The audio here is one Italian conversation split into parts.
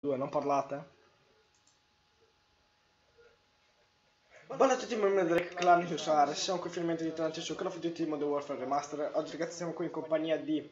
Due, non parlate? Buongiorno a tutti i membri del clan Husare, siamo qui finalmente ritornati su Call of Duty Modern Warfare Remastered. Oggi ragazzi siamo qui in compagnia di...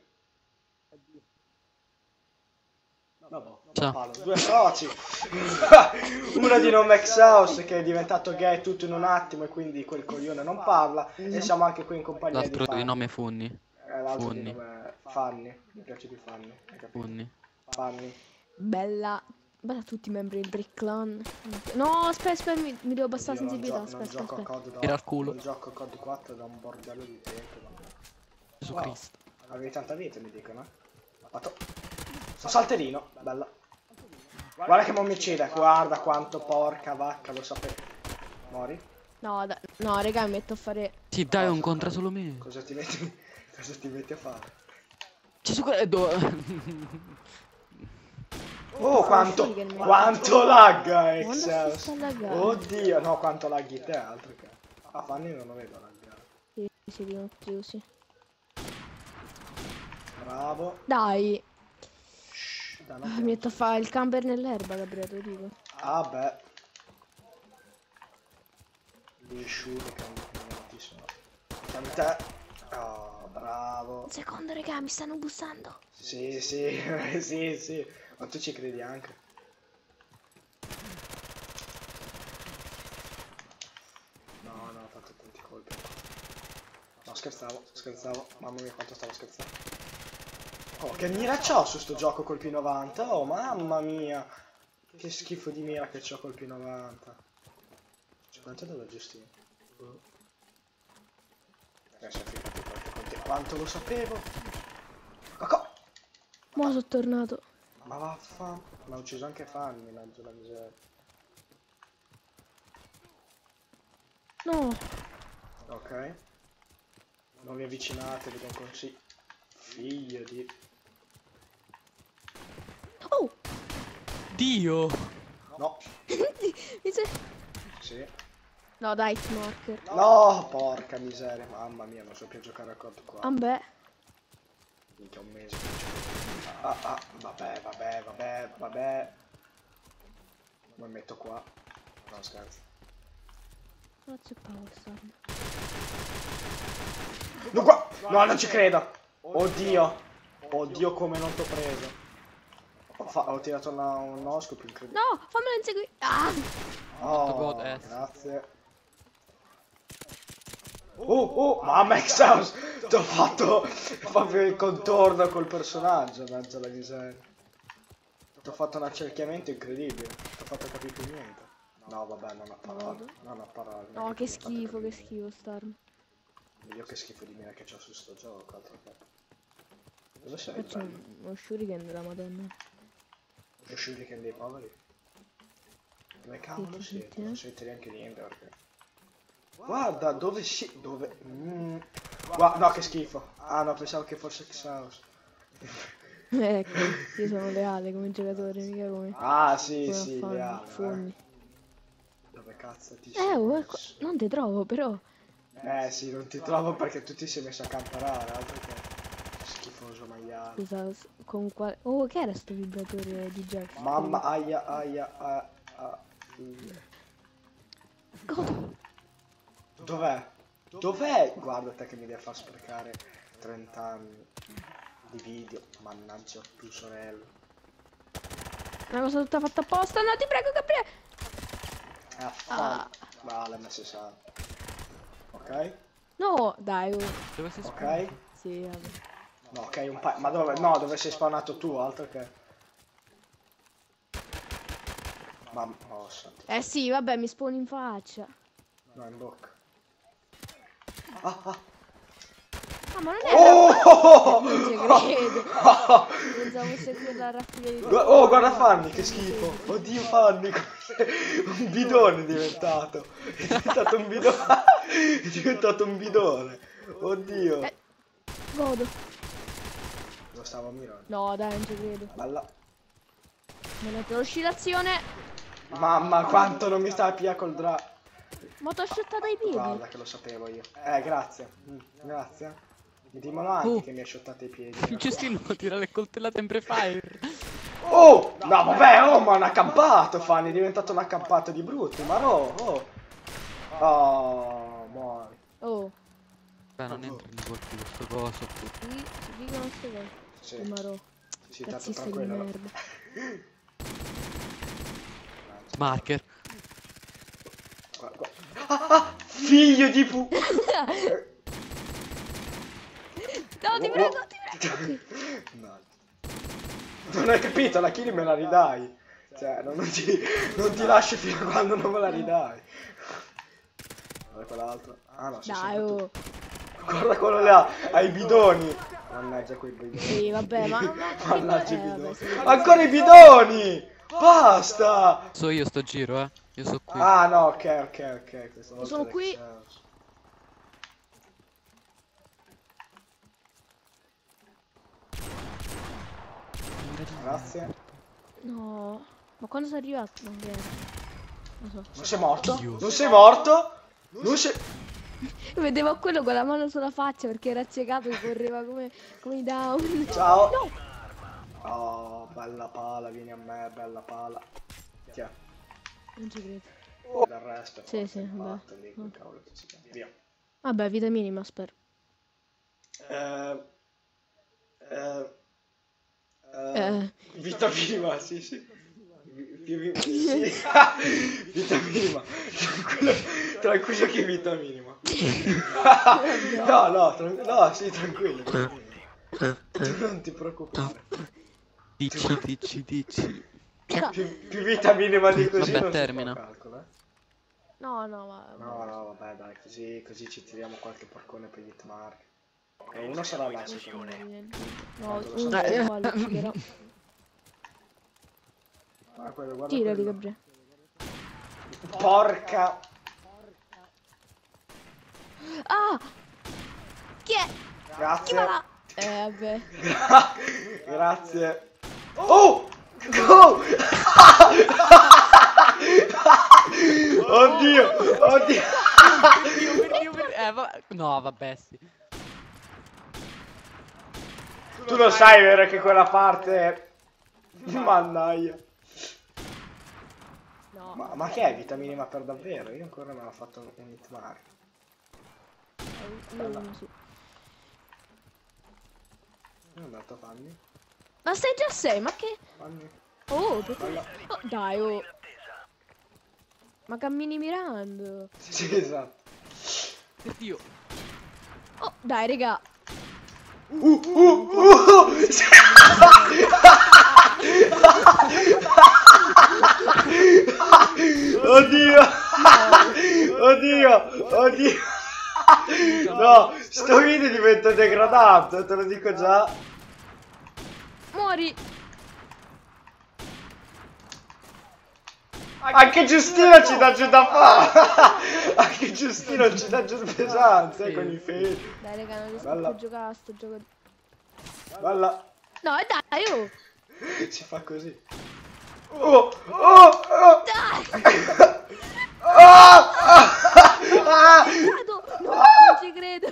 Vabbè, Ciao. due soci. Uno di nome Exhaust che è diventato gay tutto in un attimo e quindi quel coglione non parla. E siamo anche qui in compagnia di L'altro Fanny. di nome Funni. L'altro di Funni. nome Fanny. Mi piace di Fanny, hai capito? Funni. Fanny. Bella. Bella a tutti i membri del Brick Clan. No, aspetta, mi devo abbassare Oddio, sensibilità. non Aspetta, gioco a aspetta. COD Tira al culo. non gioco a COD 4 da un bordello di tempo. Gesù Wow. Cristo. Avevi tanta vita, mi dicono. Fatto. Sto salterino, bella. Guarda che mi uccide, guarda quanto porca vacca, lo sapevo. Mori? No, no, raga, mi metto a fare. Sì, dai, un contra solo me. Cosa ti metti? Cosa ti metti a fare? Gesù Cristo. Oh, quanto lagga, Exhaust. Oddio, no, quanto laghi te, altro che. Ah, Fanny non lo vedo laggare. Sì, di più, sì. Bravo. Dai, Shh, dai, mi metto a fare il camper nell'erba, Gabriele, te lo dico. Ah, beh. Gli shuriken, tantissimo. Chiami te. Oh, bravo. Un secondo, raga, mi stanno bussando. Sì, sì, sì, sì. Ma tu ci credi anche? No, no, ho fatto tanti colpi. No, scherzavo. Mamma mia, quanto stavo scherzando. Oh, che mira c'ho su sto gioco col P90? Oh, mamma mia. Che schifo di mira che c'ho col P90. Quanto dove Giustino? Quanto lo sapevo? Cocò! Mo' sono tornato. Ma vaffa, ma ho ucciso anche Fanny, mezzo la miseria. No. Ok. Non vi avvicinate, vi do un consiglio. Figlio di... Oh! Dio. No. Mi sei... Sì. No, dai, marker. No, porca miseria. Mamma mia, non so più giocare a COD qua. Ambè. Minchia, un mese che gioco. Vabbè. Mi metto qua. No, scherzo. Grazie, Power Storm. No, qua! No, non ci credo! Oddio! Oddio, come non t'ho preso. Ho tirato un noscope incredibile. No, fammelo inseguire. Ah! Oh, God, grazie. Oh, mamma Exhaust! Ti ho fatto proprio il contorno col personaggio, mezzo alla miseria. Ti ho fatto un accerchiamento incredibile. Ti ho fatto capire più niente. No, vabbè, non ho parole. Non ho parole. No, che schifo, Storm. Io che schifo di mira che c'ho su sto gioco, altro che. Cosa sei? Faccio uno shuriken della madonna. Lo shuriken dei poveri? Dove cavolo siete? Non siete neanche niente perché. Guarda, dove si... dove... no, che schifo. Ah no, pensavo che fosse Exhaust. Ecco, io sono leale come giocatore, mica come. Ah, sì, come sì, leale. Fogni. Dove cazzo ti Non ti trovo, però. Sì, non ti trovo perché tu ti sei messo a camperare, altro che schifoso maiale. Scusa, con quale... Oh, che era sto vibratore di Jack? Mamma, aia. God. Dov'è? Dov'è? Guarda te che mi devi far sprecare 30 anni di video. Mannaggia tu sorella. Una cosa tutta fatta apposta. No, ti prego, Gabriele. Vale, ma si sa. Ok? No, dai. Dove sei Ok? Sì, vabbè. No, ok, un paio. Ma dove? No, dove sei spawnato tu, altro che. Ma oh, santo. Sì, vabbè, mi spawni in faccia. No, in bocca. Ah, ma non è Oh! Non ci credo. Pensavo fosse quella raffica di... Oh, guarda Fanny, che schifo. Oddio Fanny, un bidone è diventato. È diventato un bidone. È diventato un bidone. Oddio. Godo. Lo stavo mirando. No, dai, non ci credo. Bella. Mi metto l'oscillazione. Mamma, quanto non mi sta a pia col dra... Ma t'ho shottato i piedi. Guarda che lo sapevo io. Grazie. Grazie. Mi dicono anche che mi ha shottato i piedi. Il cestino tira le coltellate in pre-fire. Oh! No, vabbè, oh, ma un accampato, Fanny, è diventato un accampato di brutti, ma no, oh! Oh, muori. Oh, Beh, non entra nei colpi questo coso. si dicono queste cose. Sì, Il Marò. sì, tanto Razzista di tranquillo. merda. Marker. Figlio di pu... No, ti prego, ti prego. No. Non hai capito, la kill me la ridai. Cioè, non ti lascio fino a quando non me la ridai. Guarda quell'altro. Ah no, sei Dai, sempre oh. tu. Guarda quello là, ai bidoni. Mannaggia quei bidoni. Sì, vabbè, ma Mannaggia i vabbè, bidoni. sì. Ancora i bidoni! Basta! So io sto giro, eh. Io sto qui. Ah no, ok. Questa volta Sono è qui. Excelsior. Grazie. No. Ma quando sei arrivato? Non viene. Non so. Non sei morto? Dio. Non sei morto? Non sei... Vedevo quello con la mano sulla faccia perché era ciecato e correva come i down. Ciao. No! Oh, bella pala, vieni a me, bella pala. Tiè. Non ci credo. Del resto è Sì, forza sì, impatta vabbè. lì, quel cavolo che si chiama. Via. Vabbè, vita minima, spero. Eh, eh, Eh. vita minima, sì. Sì. Vita minima. Tranquillo che vita minima. No, sì, tranquillo. Tu non ti preoccupare. Dici. Più vita minima di così Vabbè, non termina. si fa calcolo, eh. No, ma... No, vabbè, dai, così ci tiriamo qualche porcone per gli hitmark. E uno sarà là, secondo me. No, Tanto lo uno sapete. è uguale, ucciderò. Ah, guarda Tirali, quello. Gabriele. Porca! Ah! Chi è? Chi Grazie. va là? Vabbè. Grazie. Oh! Oh! Oddio! No, vabbè, sì. Tu lo sai, vero, che quella parte... Mannaia. No. Ma che è vita minima per davvero? Io ancora non ho fatto un hitmark. Io uno sì. È andato Fanny? Ma sei già 6, ma che... Fanny? Oh, perché... Bella. Oh, dai, oh. Ma cammini mirando. Sì, esatto. Oddio. Oh, dai, raga. Oddio! Oddio! No, sto video diventa degradato, te lo dico già. Muori. Anche Giustino ci dà giù da fare. Anche Giustino ci dà giù pesante con i feli. Dai, raga, non riesco Bella. più a giocare a sto gioco. Bella. No, dai, oh. Si fa così. Oh! Dai. Vado. No, non ci credo.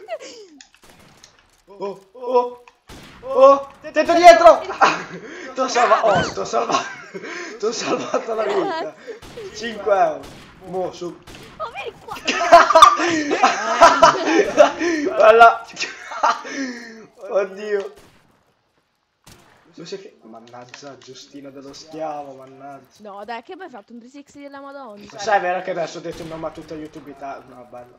Tetto dietro! T'ho salvato la vita. 5 euro. Mo su. Oh, vieni qua. Bella. Oddio. Lo sai che... Mannaggia, Giustino dello schiavo, mannaggia. No, dai, che poi hai fatto un 360 della Madonna. Lo sai, vero che adesso ho detto il nome a tutta YouTube Italia? No, bello.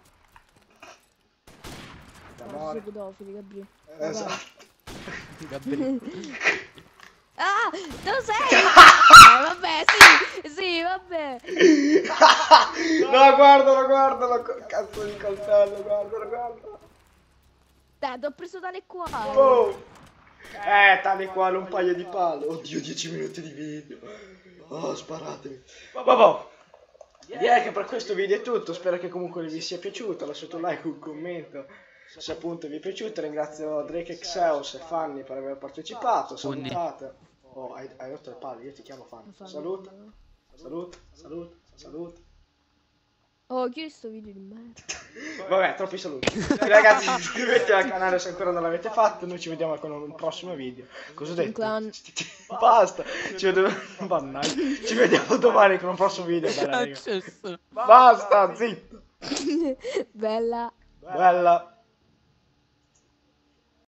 Sono D'amore. pedofili, Gabriele. Esatto. Gabriele. Ah, te lo sei? Vabbè, sì, vabbè. No, guardalo, cazzo di coltello, guardalo. Dai, ti ho preso tale qua. Oh. Tale quale un paio di palle. Oddio, 10 minuti di video. Oh, sparatemi. Vabbè. Direi che per questo video è tutto. Spero che comunque vi sia piaciuto. Lasciate un like, un commento se appunto vi è piaciuto. Ringrazio Drake Exeus e Fanny per aver partecipato. Salutate. Oh, hai rotto le palle, io ti chiamo Fanny. Saluta. Oh, chiudi sto video di merda. Vabbè, troppi saluti. Ragazzi, iscrivetevi al canale se ancora non l'avete fatto. Noi ci vediamo con un prossimo video. Cosa ho detto? Clan. Basta. Mannaggia. Ci vediamo domani con un prossimo video. Bella, raga. Accesso. Basta, zitto. Bella. Bella.